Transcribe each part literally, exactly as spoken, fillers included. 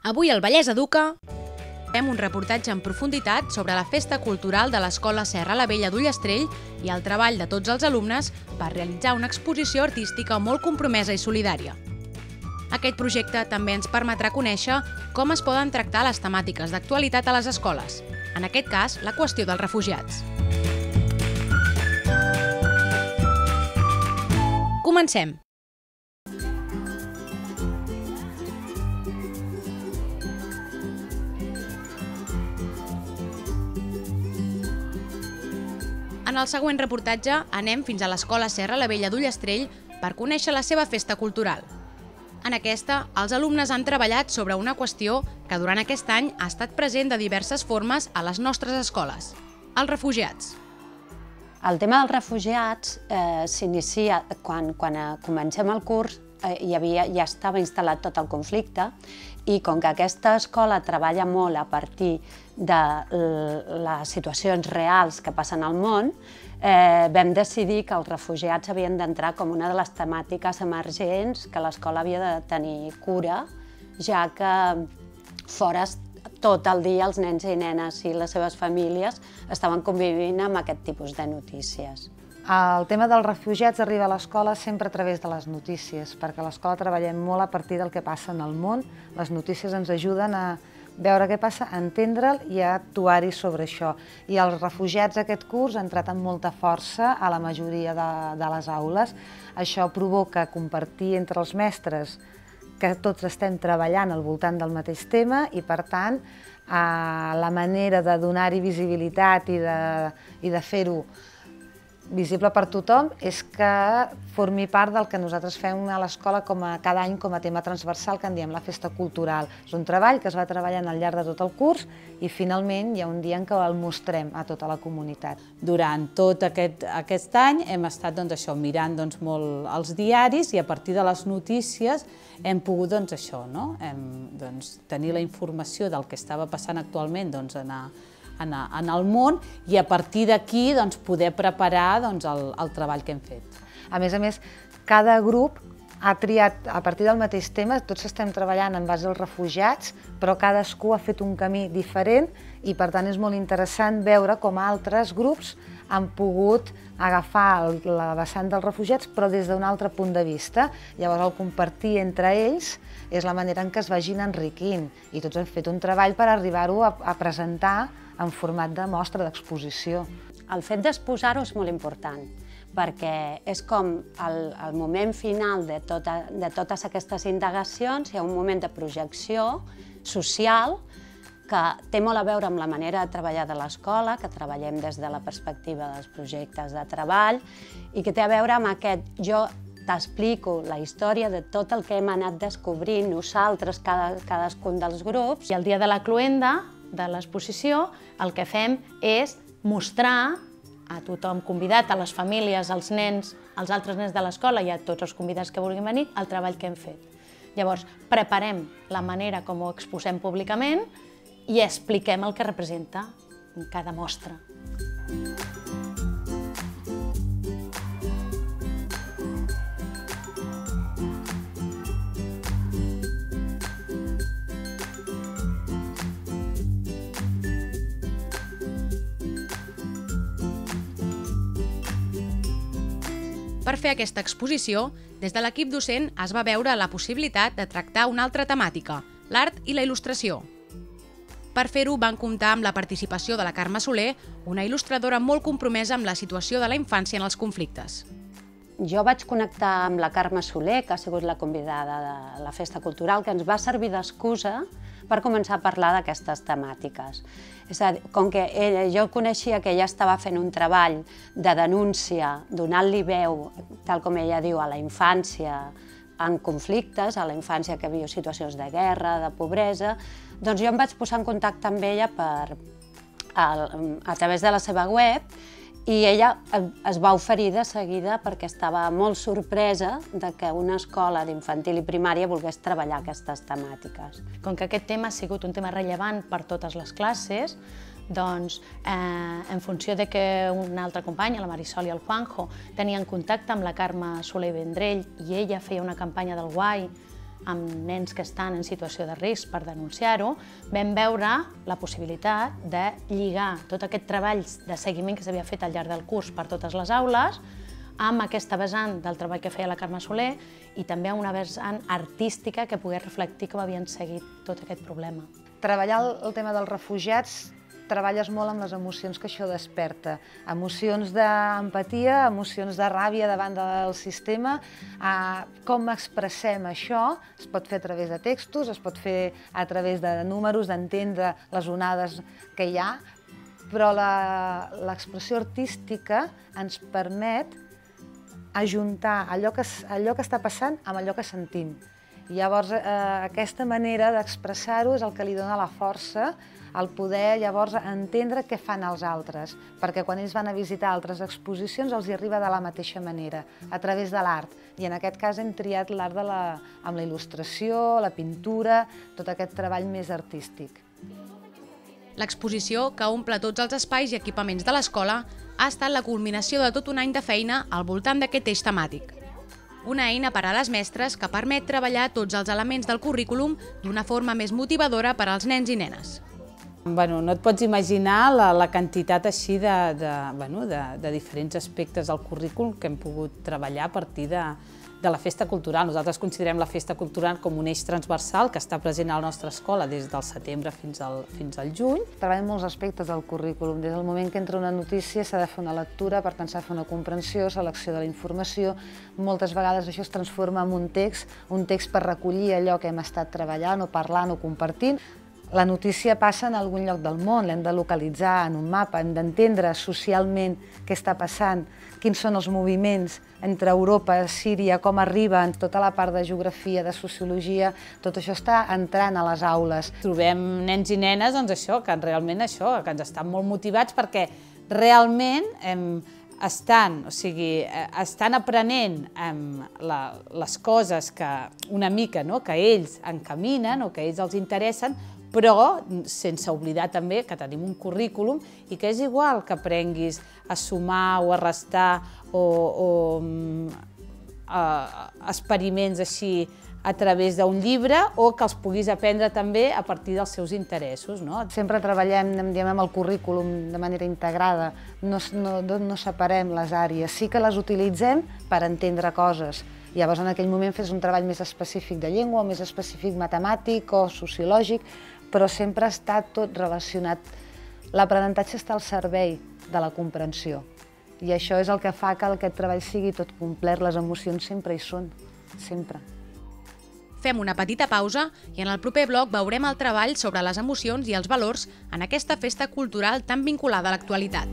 Avui al Vallès Educa fem un reportatge en profunditat sobre la festa cultural de l'Escola Serra la Vella d'Ullastrell i el treball de tots els alumnes per realitzar una exposició artística molt compromesa i solidària. Aquest projecte també ens permetrà conèixer com es poden tractar les temàtiques d'actualitat a les escoles, en aquest cas la qüestió dels refugiats. Comencem! En el següent reportatge anem fins a l'Escola Serra la Vella d'Ullastrell per conèixer la seva festa cultural. En aquesta, els alumnes han treballat sobre una qüestió que durant aquest any ha estat present de diverses formes a les nostres escoles: els refugiats. El tema dels refugiats eh, s'inicia quan, quan eh, comencem el curs, eh, hi havia, ja estava instal·lat tot el conflicte, i com que aquesta escola treballa molt a partir de les situacions reals que passen al món, eh, vam decidir que els refugiats havien d'entrar com una de les temàtiques emergents que l'escola havia de tenir cura, ja que fora tot el dia els nens i nenes i les seves famílies estaven convivint amb aquest tipus de notícies. El tema dels refugiats arriba a l'escola sempre a través de les notícies, perquè a l'escola treballem molt a partir del que passa en el món. Les notícies ens ajuden a veure què passa, a entendre'l i a actuar-hi sobre això. I els refugiats aquest curs han entrat amb molta força a la majoria de, de les aules. Això provoca compartir entre els mestres que tots estem treballant al voltant del mateix tema i, per tant, la manera de donar-hi visibilitat i de, i de fer-ho visible per tothom és que formi part del que nosaltres fem a l'escola cada any com a tema transversal, que en diem la festa cultural. És un treball que es va treballant al llarg de tot el curs i finalment hi ha un dia en què el mostrem a tota la comunitat. Durant tot aquest, aquest any hem estat doncs, això, mirant doncs, molt els diaris i a partir de les notícies hem pogut doncs, això, no? hem, doncs, tenir la informació del que estava passant actualment doncs, anar en el món i a partir d'aquí doncs, poder preparar doncs, el, el treball que hem fet. A més a més, cada grup ha triat, a partir del mateix tema, tots estem treballant en base als refugiats, però cadascú ha fet un camí diferent i per tant és molt interessant veure com altres grups han pogut agafar la vessant dels refugiats però des d'un altre punt de vista. Llavors el compartir entre ells és la manera en què es vagin enriquint i tots hem fet un treball per arribar-ho a, a presentar en format de mostra, d'exposició. El fet d'exposar-ho és molt important, perquè és com el, el moment final de, tota, de totes aquestes indagacions, hi ha un moment de projecció social que té molt a veure amb la manera de treballar de l'escola, que treballem des de la perspectiva dels projectes de treball, i que té a veure amb aquest jo t'explico la història de tot el que hem anat descobrint nosaltres, cada, cadascun dels grups. I el dia de la cloenda, de l'exposició, el que fem és mostrar a tothom convidat, a les famílies, als nens, als altres nens de l'escola i a tots els convidats que vulguin venir, el treball que hem fet. Llavors, preparem la manera com ho exposem públicament i expliquem el que representa en cada mostra. Per fer aquesta exposició, des de l'equip docent es va veure la possibilitat de tractar una altra temàtica, l'art i la il·lustració. Per fer-ho van comptar amb la participació de la Carme Soler, una il·lustradora molt compromesa amb la situació de la infància en els conflictes. Jo vaig connectar amb la Carme Soler, que ha sigut la convidada de la festa cultural, que ens va servir d'excusa per començar a parlar d'aquestes temàtiques. És a dir, com que ella, jo coneixia que ella estava fent un treball de denúncia, donant-li veu, tal com ella diu, a la infància en conflictes, a la infància que viu situacions de guerra, de pobresa, doncs jo em vaig posar en contacte amb ella per, a, a través de la seva web i ella es va oferir de seguida perquè estava molt sorpresa de que una escola d'infantil i primària volgués treballar aquestes temàtiques. Com que aquest tema ha sigut un tema rellevant per totes les classes, doncs, eh, en funció de que una altra companya, la Marisol i el Juanjo, tenien contacte amb la Carme Soler Vendrell i ella feia una campanya del Guai amb nens que estan en situació de risc per denunciar-ho, vam veure la possibilitat de lligar tot aquest treball de seguiment que s'havia fet al llarg del curs per totes les aules amb aquesta vessant del treball que feia la Carme Soler i també una vessant artística que pogués reflectir com havien seguit tot aquest problema. Treballar el tema dels refugiats, treballes molt amb les emocions que això desperta. Emocions d'empatia, emocions de ràbia davant del sistema. Com expressem això? Es pot fer a través de textos, es pot fer a través de números, d'entendre les onades que hi ha, però l'expressió artística ens permet ajuntar allò que, allò que està passant amb allò que sentim. Llavors, eh, aquesta manera d'expressar-ho és el que li dona la força, el poder llavors entendre què fan els altres, perquè quan ells van a visitar altres exposicions els hi arriba de la mateixa manera, a través de l'art. I en aquest cas hem triat l'art de la, amb la il·lustració, la pintura, tot aquest treball més artístic. L'exposició, que omple tots els espais i equipaments de l'escola, ha estat la culminació de tot un any de feina al voltant d'aquest eix temàtic. Una eina per a les mestres que permet treballar tots els elements del currículum d'una forma més motivadora per als nens i nenes. Bueno, no et pots imaginar la, la quantitat així de, de, bueno, de, de diferents aspectes del currículum que hem pogut treballar a partir de, de la festa cultural. Nosaltres considerem la festa cultural com un eix transversal que està present a la nostra escola des del setembre fins al, fins al juny. Treballem molts aspectes del currículum. Des del moment que entra una notícia s'ha de fer una lectura, per tant s'ha de fer una comprensió, selecció de la informació. Moltes vegades això es transforma en un text, un text per recollir allò que hem estat treballant o parlant o compartint. La notícia passa en algun lloc del món, l'hem de localitzar en un mapa, hem d'entendre socialment què està passant, quins són els moviments entre Europa, Síria, com arriben, tota la part de geografia, de sociologia, tot això està entrant a les aules. Trobem nens i nenes, doncs això, que realment això, que ens estan molt motivats perquè realment hem, estan, o sigui, estan aprenent la, les coses que una mica no, que ells encaminen o que ells els interessen, però sense oblidar també que tenim un currículum i que és igual que aprenguis a sumar o a restar o, o a, experiments així a través d'un llibre o que els puguis aprendre també a partir dels seus interessos. No? Sempre treballem diguem, amb el currículum de manera integrada, no, no, no separem les àrees, sí que les utilitzem per entendre coses. Llavors en aquell moment fes un treball més específic de llengua, o més específic matemàtic o sociològic, però sempre està tot relacionat. L'aprenentatge està al servei de la comprensió i això és el que fa que aquest treball sigui tot complet, les emocions sempre hi són, sempre. Fem una petita pausa i en el proper bloc veurem el treball sobre les emocions i els valors en aquesta festa cultural tan vinculada a l'actualitat.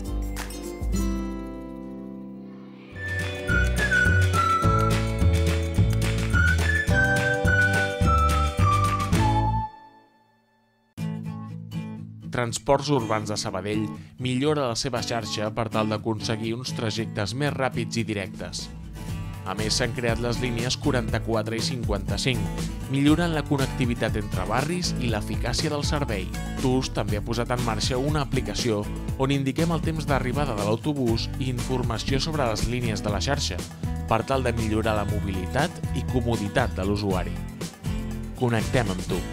Transports Urbans de Sabadell millora la seva xarxa per tal d'aconseguir uns trajectes més ràpids i directes. A més, s'han creat les línies quaranta-quatre i cinquanta-cinc, millorant la connectivitat entre barris i l'eficàcia del servei. T U S també ha posat en marxa una aplicació on indiquem el temps d'arribada de l'autobús i informació sobre les línies de la xarxa, per tal de millorar la mobilitat i comoditat de l'usuari. Connectem amb tu.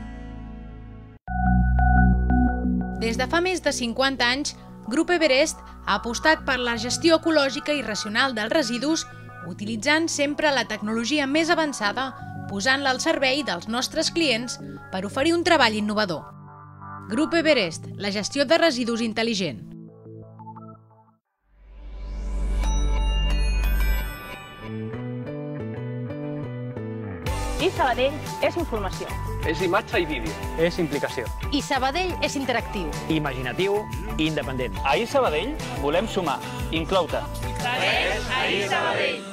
Des de fa més de cinquanta anys, Grup Everest ha apostat per la gestió ecològica i racional dels residus, utilitzant sempre la tecnologia més avançada, posant-la al servei dels nostres clients per oferir un treball innovador. Grup Everest, la gestió de residus intel·ligent. I Sabadell és informació. És imatge i vídeo. És implicació. I Sabadell és interactiu. Imaginatiu i independent. A I Sabadell volem sumar, incloure. Segueix a I Sabadell.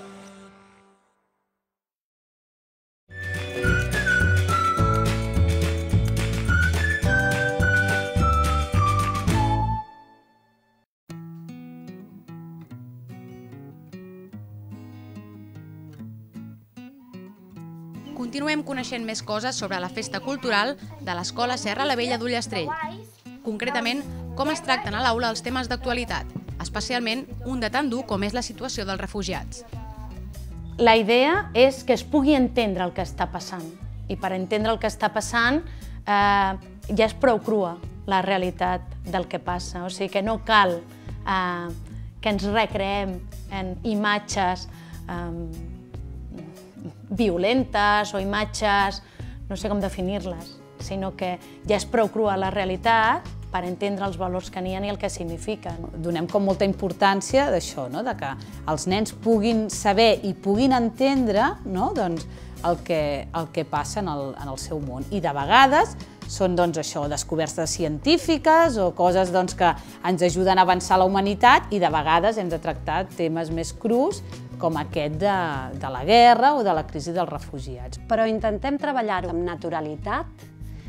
Continuem coneixent més coses sobre la festa cultural de l'Escola Serra la Vella d'Ullastrell. Concretament, com es tracten a l'aula els temes d'actualitat, especialment un de tan dur com és la situació dels refugiats. La idea és que es pugui entendre el que està passant. I per entendre el que està passant eh, ja és prou crua la realitat del que passa. O sigui que no cal eh, que ens recreem en imatges eh, violentes o imatges, no sé com definir-les, sinó que ja és prou crua la realitat per entendre els valors que n'hi ha i el que signifiquen. Donem com molta importància d'això, no? De que els nens puguin saber i puguin entendre, no? Doncs, el, que, el que passa en el, en el seu món. I de vegades són doncs, això, descobertes científiques o coses doncs, que ens ajuden a avançar la humanitat i de vegades hem de tractar temes més crus com aquest de, de la guerra o de la crisi dels refugiats. Però intentem treballar-ho amb naturalitat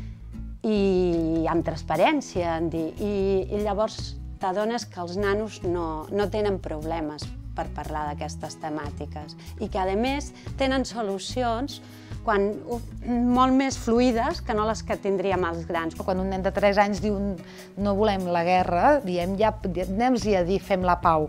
i amb transparència, en dir, i, i llavors t'adones que els nanos no, no tenen problemes per parlar d'aquestes temàtiques i que, a més, tenen solucions quan, molt més fluides que no les que tindríem els grans. Quan un nen de tres anys diu no volem la guerra, diem ja, anem-hi a dir fem la pau.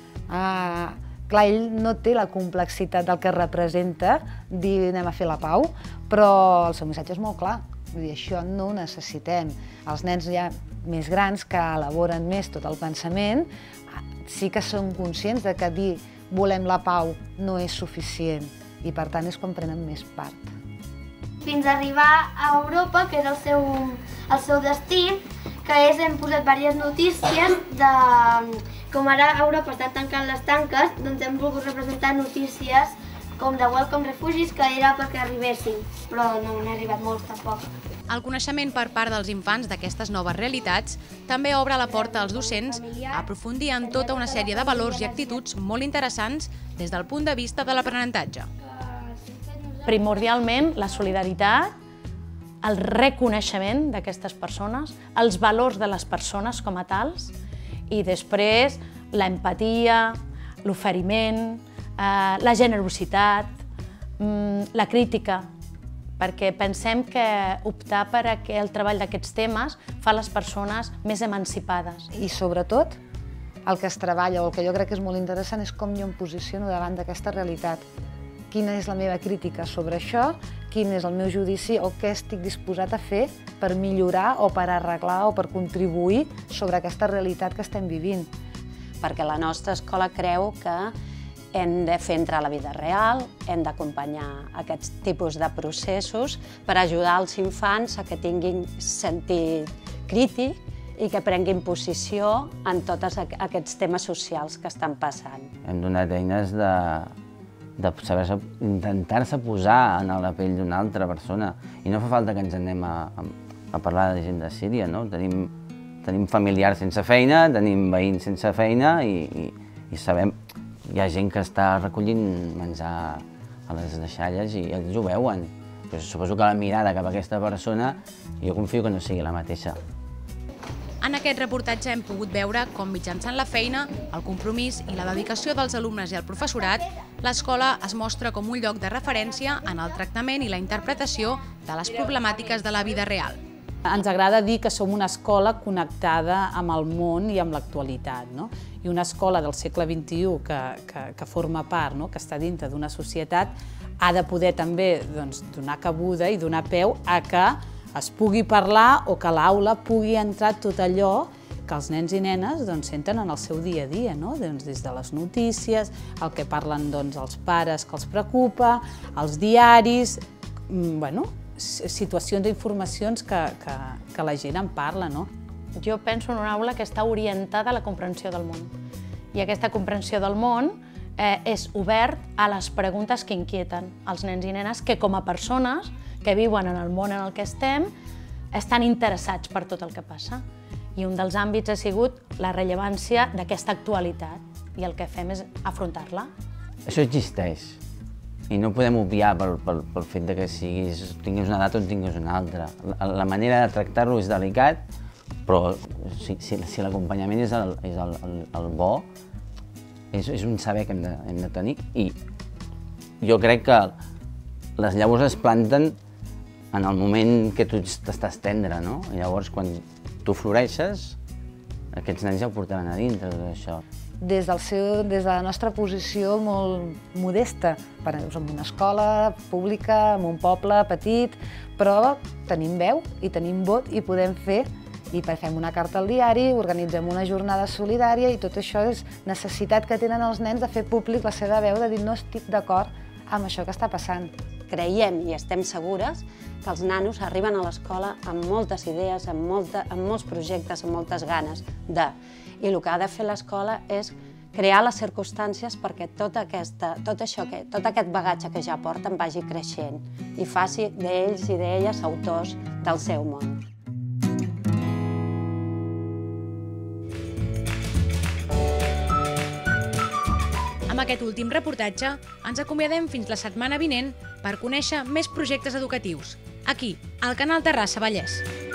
Ah, clar, ell no té la complexitat del que representa dir anem a fer la pau, però el seu missatge és molt clar. Vull dir, això no ho necessitem. Els nens ja més grans que elaboren més tot el pensament sí que són conscients de que dir volem la pau no és suficient i per tant és quan prenen més part. Fins a arribar a Europa, que és el seu, el seu destí, que és, hem posat diverses notícies de com ara a Europa estan tancant les tanques, doncs hem volgut representar notícies com de Welcome Refugees, que era perquè arribessin, però no n'ha arribat molts tampoc. El coneixement per part dels infants d'aquestes noves realitats també obre la porta als docents a aprofundir en tota una sèrie de valors i actituds molt interessants des del punt de vista de l'aprenentatge. Primordialment, la solidaritat, el reconeixement d'aquestes persones, els valors de les persones com a tals, i després l'empatia, l'oferiment, eh, la generositat, la crítica, perquè pensem que optar per el treball d'aquests temes fa les persones més emancipades. I sobretot, el que es treballa, o el que jo crec que és molt interessant, és com jo em posiciono davant d'aquesta realitat. Quina és la meva crítica sobre això, quin és el meu judici o què estic disposat a fer per millorar o per arreglar o per contribuir sobre aquesta realitat que estem vivint. Perquè la nostra escola creu que hem de fer entrar la vida real, hem d'acompanyar aquests tipus de processos per ajudar els infants a que tinguin sentit crític i que prenguin posició en tots aquests temes socials que estan passant. Hem donat eines de, de saber intentar-se posar en la pell d'una altra persona. I no fa falta que ens anem a, a parlar de gent de Síria, no? Tenim, tenim familiars sense feina, tenim veïns sense feina i, i, i sabem... Hi ha gent que està recollint menjar a les deixalles i ells ho veuen. Però suposo que la mirada cap a aquesta persona jo confio que no sigui la mateixa. En aquest reportatge hem pogut veure com mitjançant la feina, el compromís i la dedicació dels alumnes i el professorat, l'escola es mostra com un lloc de referència en el tractament i la interpretació de les problemàtiques de la vida real. Ens agrada dir que som una escola connectada amb el món i amb l'actualitat, no? I una escola del segle vint-i-u que, que, que forma part, no? Que està dintre d'una societat, ha de poder també doncs, donar cabuda i donar peu a que es pugui parlar o que a l'aula pugui entrar tot allò que els nens i nenes doncs, senten en el seu dia a dia, no? Doncs, des de les notícies, el que parlen doncs, els pares que els preocupa, els diaris, bueno, situacions d'informacions que, que, que la gent en parla, no? Jo penso en una aula que està orientada a la comprensió del món. I aquesta comprensió del món eh, és obert a les preguntes que inquieten els nens i nenes que com a persones que viuen en el món en el que estem estan interessats per tot el que passa. I un dels àmbits ha sigut la rellevància d'aquesta actualitat i el que fem és afrontar-la. Això existeix. I no podem obviar pel, pel, pel fet de que siguis, tinguis una edat o en tinguis una altra. La, la manera de tractar-lo és delicat, però si, si, si l'acompanyament és, el, és el, el, el bo, és, és un saber que hem de, hem de tenir. I jo crec que les llavors es planten en el moment que tu t'estàs tendre, no? I llavors, quan tu floreixes, aquests nens ja ho portaran a dintre, tot això. des, del seu, des de la nostra posició molt modesta, per exemple, en una escola pública, en un poble petit, però tenim veu i tenim vot i podem fer, i fem una carta al diari, organitzem una jornada solidària i tot això és necessitat que tenen els nens de fer públic la seva veu, de dir no estic d'acord amb això que està passant. Creiem i estem segures que els nanos arriben a l'escola amb moltes idees, amb, molta, amb molts projectes, amb moltes ganes de... I el que ha de fer l'escola és crear les circumstàncies perquè tot, aquesta, tot, això que, tot aquest bagatge que ja porten vagi creixent i faci d'ells i d'elles autors del seu món. Amb aquest últim reportatge ens acomiadem fins la setmana vinent per conèixer més projectes educatius, aquí, al canal Terrassa Vallès.